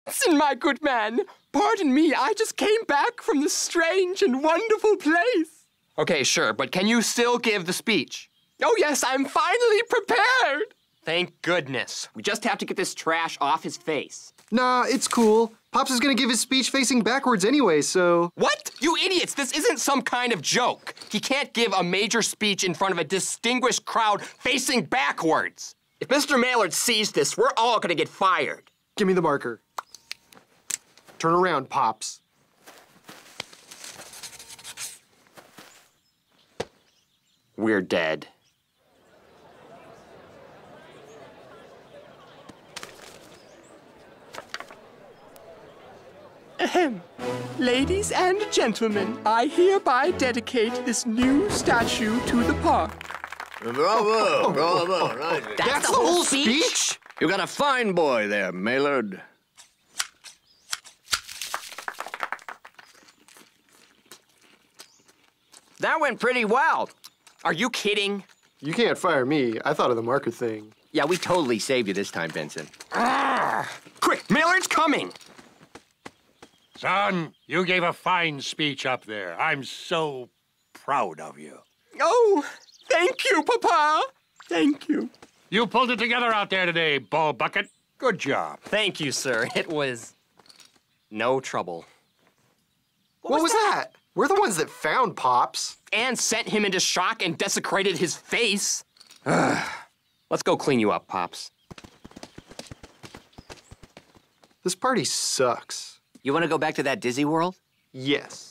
Listen, my good man. Pardon me, I just came back from this strange and wonderful place. Okay, sure, but can you still give the speech? Oh, yes, I'm finally prepared. Thank goodness. We just have to get this trash off his face. Nah, it's cool. Pops is gonna give his speech facing backwards anyway, so... What? You idiots, this isn't some kind of joke. He can't give a major speech in front of a distinguished crowd facing backwards. If Mr. Maillard sees this, we're all gonna get fired. Give me the marker. Turn around, Pops. We're dead. Ahem. Ladies and gentlemen, I hereby dedicate this new statue to the park. Bravo, bravo. Right. That's the whole speech? You got a fine boy there, Maillard. That went pretty well. Are you kidding? You can't fire me. I thought of the marker thing. Yeah, we totally saved you this time, Vincent. Quick, Maillard's coming. Son, you gave a fine speech up there. I'm so proud of you. Oh, thank you, Papa. Thank you. You pulled it together out there today, Ball Bucket. Good job. Thank you, sir. It was no trouble. What was that? We're the ones that found Pops. And sent him into shock and desecrated his face. Let's go clean you up, Pops. This party sucks. You want to go back to that Disney World? Yes.